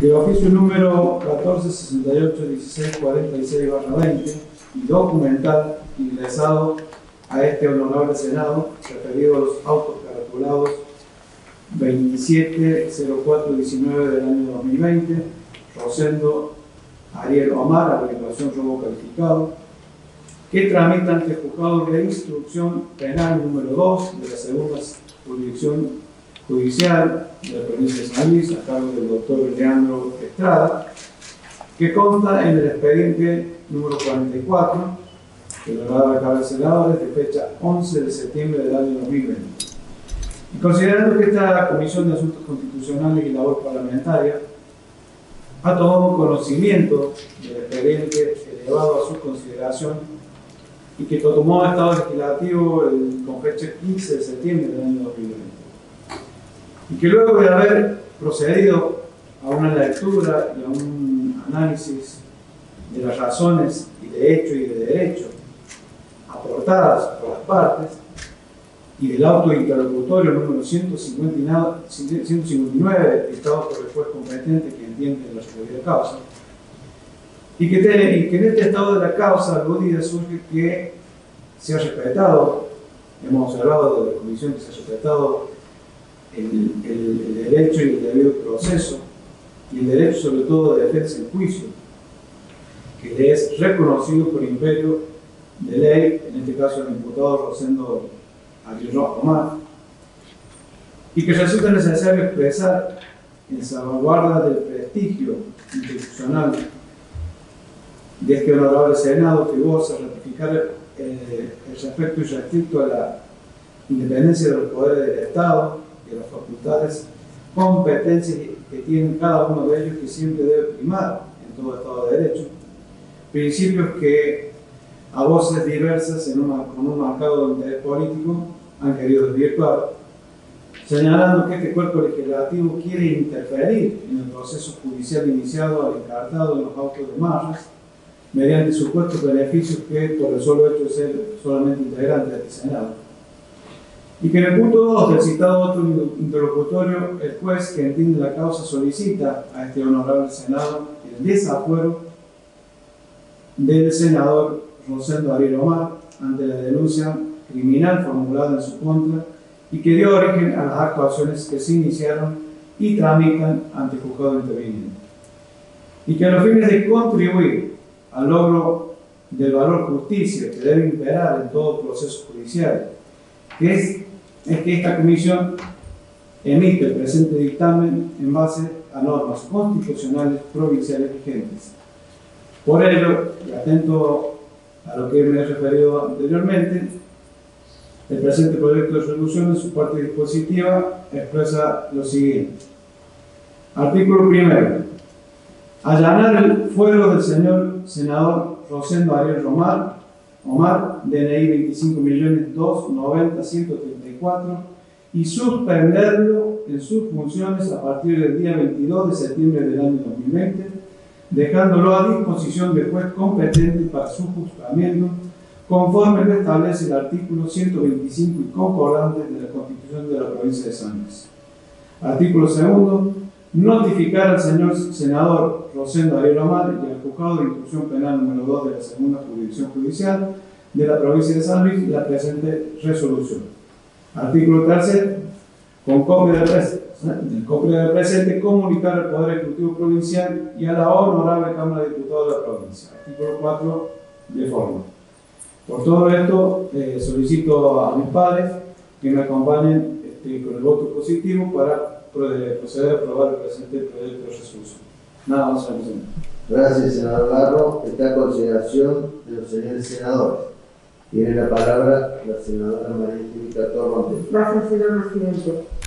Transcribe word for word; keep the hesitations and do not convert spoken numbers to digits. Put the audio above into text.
de oficio número catorce sesenta y ocho dieciséis cuarenta y seis barra veinte y documental ingresado a este honorable Senado, referido a los autos caratulados veintisiete cero cuatro diecinueve del año dos mil veinte, Rosendo Ariel Omar, averiguación robo calificado, que tramita ante el juzgado de instrucción penal número dos de la segunda jurisdicción judicial de la provincia de San Luis, a cargo del doctor Leandro Estrada, que consta en el expediente número cuarenta y cuatro, que lo da la cabecera desde fecha once de septiembre del año dos mil veinte. Y considerando que esta Comisión de Asuntos Constitucionales y Labor Parlamentaria ha tomado conocimiento del expediente elevado a su consideración y que tomó estado legislativo el, con fecha quince de septiembre del año dos mil veinte, y que luego de haber procedido a una lectura y a un análisis de las razones y de hecho y de derecho aportadas por las partes y del auto interlocutorio número ciento cincuenta y nueve dictado por el juez competente que entiende la referida causa, y que, te, y que en este estado de la causa aludida surge que se ha respetado, hemos observado desde la comisión que se ha respetado el, el, el derecho y el debido proceso y el derecho sobre todo de defensa en juicio, que le es reconocido por imperio de ley, en este caso el imputado Rosendo Ariel Omar, y que resulta necesario expresar en salvaguarda del prestigio institucional de este honorable Senado, que goza ratificar eh, el respeto irrestricto a la independencia de los poderes del Estado y de las facultades, competencias que tienen cada uno de ellos, que siempre debe primar en todo Estado de Derecho, principios que a voces diversas en una, con un marcado interés político han querido desvirtuar, señalando que este cuerpo legislativo quiere interferir en el proceso judicial iniciado al encartado en los autos de Marras mediante supuestos beneficios que por el solo hecho de ser solamente integrante de este Senado, y que en el punto dos del citado otro interlocutorio el juez que entiende la causa solicita a este honorable Senado el desafuero del senador Rosendo Ariel Omar ante la denuncia criminal formulada en su contra y que dio origen a las actuaciones que se iniciaron y tramitan ante el juzgado interviniente, y que a los fines de contribuir al logro del valor justicia que debe imperar en todo proceso judicial, que es, es que esta comisión emite el presente dictamen en base a normas constitucionales provinciales vigentes. Por ello, y atento a lo que me he referido anteriormente, el presente proyecto de resolución en su parte dispositiva expresa lo siguiente. Artículo primero. Allanar el fuero del señor senador Rosendo Ariel Omar, Omar, D N I veinticinco millones doscientos noventa mil ciento treinta y cuatro, y suspenderlo en sus funciones a partir del día veintidós de septiembre del año dos mil veinte, dejándolo a disposición del juez competente para su juzgamiento, conforme lo establece el artículo ciento veinticinco y concordante de la Constitución de la provincia de San Luis. Artículo segundo. Notificar al señor senador Rosendo Ariel Omar y al juzgado de instrucción penal número dos de la segunda jurisdicción judicial de la provincia de San Luis la presente resolución. Artículo tercero. Con copia del presente, copia del presente, comunicar al Poder Ejecutivo Provincial y a la Honorable Cámara de Diputados de la provincia. Artículo cuatro. De forma. Por todo esto, eh, solicito a mis padres que me acompañen este, con el voto positivo para proceder a aprobar el presente proyecto de resolución. Nada más, señor presidente. Gracias, senador Garro. Está a consideración de los señores senadores. Tiene la palabra la senadora María Angélica Torrente. Gracias, señor presidente.